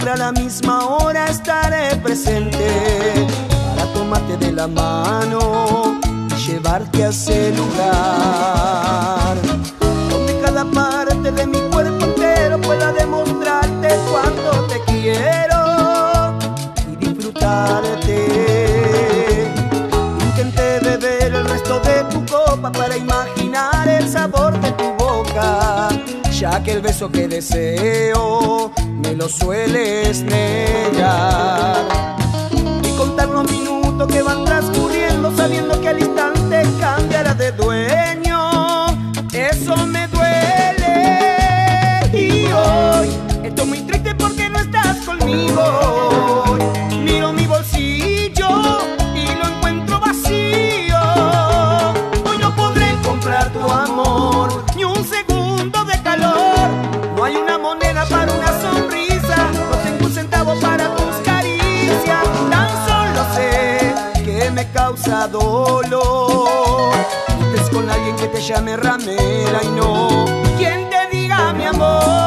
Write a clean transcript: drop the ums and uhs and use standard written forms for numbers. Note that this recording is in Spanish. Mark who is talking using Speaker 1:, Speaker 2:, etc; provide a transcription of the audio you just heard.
Speaker 1: siempre a la misma hora estaré presente para tomarte de la mano y llevarte a ese lugar donde cada parte de mi cuerpo entero pueda demostrarte cuánto te quiero y disfrutarte. Intenté beber el resto de tu copa para imaginar el sabor de tu boca, ya que el beso que deseo me lo sueles negar. Y contar los minutos que van transcurriendo sabiendo que al instante cambiarás de dueño, eso me duele. Y hoy estoy muy triste porque no estás conmigo. Miro mi bolsillo y lo encuentro vacío. Hoy no podré comprar tu amor ni un segundo de calor. No hay una moneda para una sonrisa, no tengo un centavo para tus caricias. Tan solo sé que me causa dolor que estés con alguien que te llame ramera y no quien te diga mi amor.